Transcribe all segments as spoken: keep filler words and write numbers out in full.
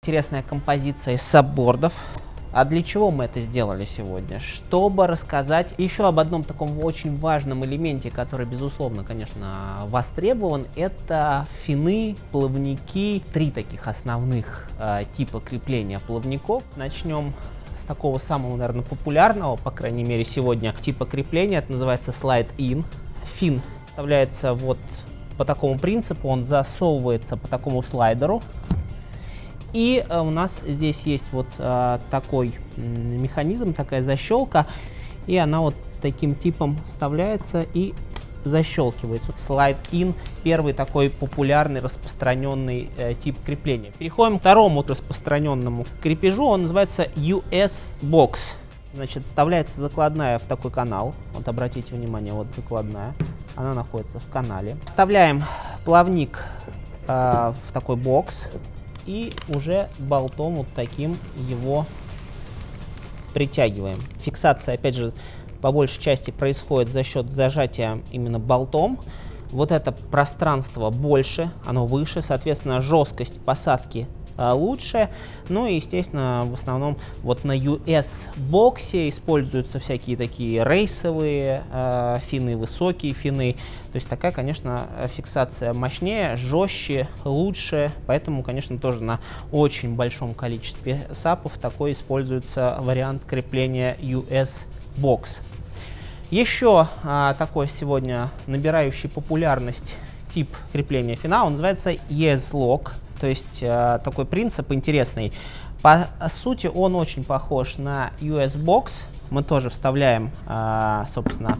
интересная композиция из саббордов. А для чего мы это сделали сегодня? Чтобы рассказать еще об одном таком очень важном элементе, который, безусловно, конечно, востребован. Это фины, плавники. Три таких основных э, типа крепления плавников. Начнем с такого самого, наверное, популярного, по крайней мере, сегодня типа крепления. Это называется slide-in. Фин вставляется вот по такому принципу. Он засовывается по такому слайдеру. И э, у нас здесь есть вот э, такой э, механизм, такая защелка, и она вот таким типом вставляется и защелкивается. Slide-in — первый такой популярный, распространенный э, тип крепления. Переходим к второму распространенному крепежу, он называется ю эс бокс. Значит, вставляется закладная в такой канал. Вот обратите внимание, вот закладная, она находится в канале. Вставляем плавник э, в такой бокс. И уже болтом вот таким его притягиваем. Фиксация, опять же, по большей части происходит за счет зажатия именно болтом. Вот это пространство больше, оно выше, соответственно, жесткость посадки а, лучше. Ну и, естественно, в основном вот на ю эс боксе используются всякие такие рейсовые а, фины, высокие фины. То есть такая, конечно, фиксация мощнее, жестче, лучше. Поэтому, конечно, тоже на очень большом количестве сапов такой используется вариант крепления ю эс бокс. Еще а, такой сегодня набирающий популярность тип крепления фина, он называется и эс лок. То есть а, такой принцип интересный. По сути, он очень похож на ю эс бокс. Мы тоже вставляем, а, собственно,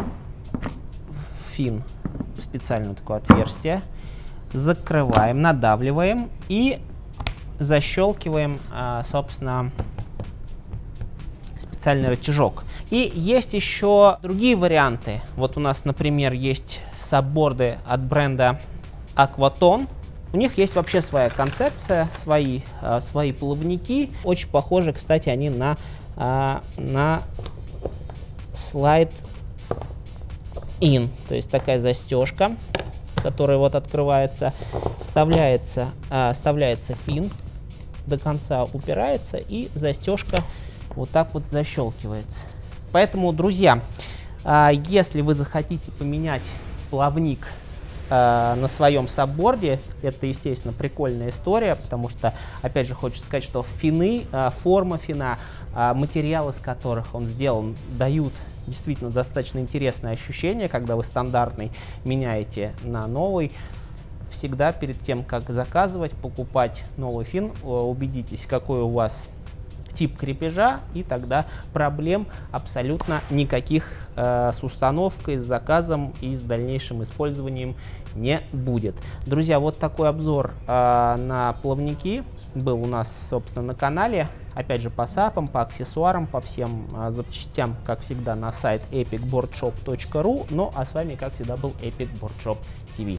фин в специальное такое отверстие, закрываем, надавливаем и защелкиваем, а, собственно, специальный рычажок. И есть еще другие варианты. Вот у нас, например, есть сабборды от бренда Aquaton. У них есть вообще своя концепция, свои, а, свои плавники. Очень похожи, кстати, они на, а, на slide-in. То есть такая застежка, которая вот открывается, вставляется, а, вставляется фин, до конца упирается, и застежка вот так вот защелкивается. Поэтому, друзья, а, если вы захотите поменять плавник на своем сабборде, это, естественно, прикольная история, потому что, опять же, хочется сказать, что фины, форма фина, материалы, из которых он сделан, дают действительно достаточно интересное ощущение, когда вы стандартный меняете на новый. Всегда перед тем, как заказывать, покупать новый фин, убедитесь, какой у вас тип крепежа, и тогда проблем абсолютно никаких э, с установкой, с заказом и с дальнейшим использованием не будет. Друзья, вот такой обзор э, на плавники был у нас, собственно, на канале. Опять же, по сапам, по аксессуарам, по всем э, запчастям, как всегда, на сайт эпик бордшоп точка ру. Ну, а с вами, как всегда, был Epic Board Shop ти ви.